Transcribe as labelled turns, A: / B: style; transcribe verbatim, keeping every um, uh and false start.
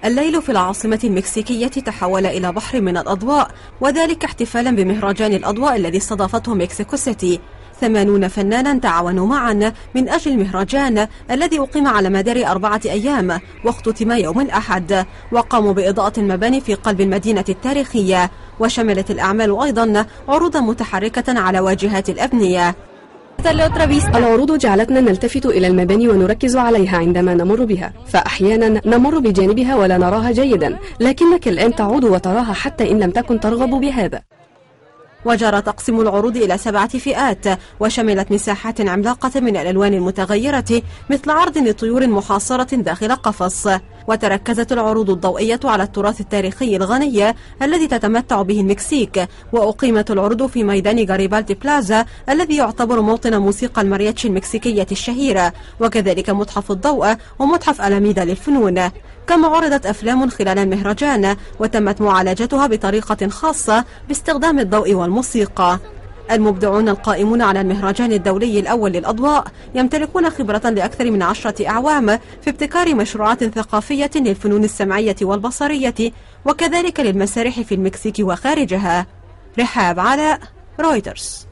A: الليل في العاصمة المكسيكية تحول إلى بحر من الأضواء، وذلك احتفالا بمهرجان الأضواء الذي استضافته مكسيكو سيتي. ثمانون فنانا تعاونوا معا من أجل المهرجان الذي أقيم على مدار أربعة أيام واختتم يوم الأحد، وقاموا بإضاءة المباني في قلب المدينة التاريخية، وشملت الأعمال أيضا عروضا متحركة على واجهات الأبنية.
B: العروض جعلتنا نلتفت إلى المباني ونركز عليها عندما نمر بها، فأحيانا نمر بجانبها ولا نراها جيدا، لكنك الآن تعود وتراها حتى إن لم تكن ترغب بهذا.
A: وجرى تقسيم العروض إلى سبعة فئات، وشملت مساحات عملاقة من الألوان المتغيرة مثل عرض لطيور محاصرة داخل قفص. وتركزت العروض الضوئية على التراث التاريخي الغني الذي تتمتع به المكسيك، وأقيمت العروض في ميدان غاريبالدي بلازا الذي يعتبر موطن موسيقى المارياتشي المكسيكية الشهيرة، وكذلك متحف الضوء ومتحف ألاميدا للفنون. كما عرضت أفلام خلال المهرجان وتمت معالجتها بطريقة خاصة باستخدام الضوء والموسيقى. المبدعون القائمون على المهرجان الدولي الأول للأضواء يمتلكون خبرة لأكثر من عشرة أعوام في ابتكار مشروعات ثقافية للفنون السمعية والبصرية، وكذلك للمسارح في المكسيك وخارجها. رحاب علاء، رويترز.